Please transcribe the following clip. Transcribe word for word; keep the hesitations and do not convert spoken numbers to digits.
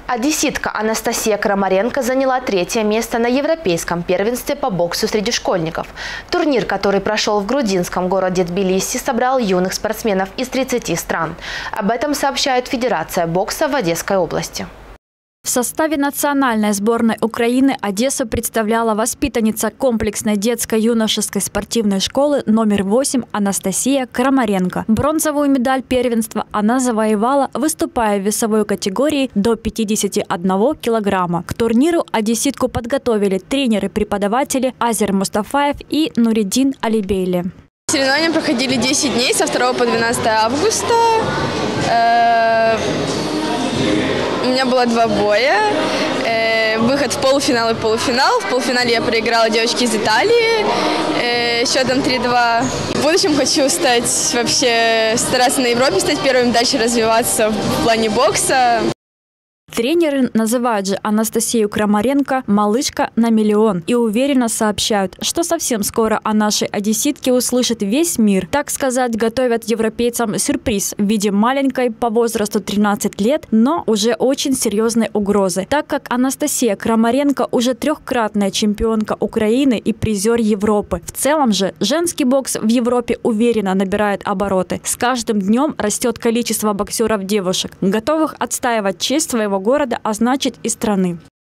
Одесситка Анастасия Крамаренко заняла третье место на европейском первенстве по боксу среди школьников. Турнир, который прошел в грузинском городе Тбилиси, собрал юных спортсменов из тридцати стран. Об этом сообщает Федерация бокса в Одесской области. В составе национальной сборной Украины Одессу представляла воспитанница комплексной детско-юношеской спортивной школы номер восемь Анастасия Крамаренко. Бронзовую медаль первенства она завоевала, выступая в весовой категории до пятидесяти одного килограмма. К турниру одесситку подготовили тренеры-преподаватели Азер Мустафаев и Нуриддин Алибейли. Соревнования проходили десять дней со второго по двенадцатое августа. У меня было два боя. Выход в полуфинал и полуфинал. В полуфинале я проиграла девочке из Италии счетом три-два. В будущем хочу стать вообще, стараться на Европе стать первым, дальше развиваться в плане бокса. Тренеры называют же Анастасию Крамаренко «малышка на миллион» и уверенно сообщают, что совсем скоро о нашей одесситке услышит весь мир. Так сказать, готовят европейцам сюрприз в виде маленькой по возрасту тринадцать лет, но уже очень серьезной угрозы, так как Анастасия Крамаренко уже трехкратная чемпионка Украины и призер Европы. В целом же женский бокс в Европе уверенно набирает обороты. С каждым днем растет количество боксеров-девушек, готовых отстаивать честь своего города, а значит и страны.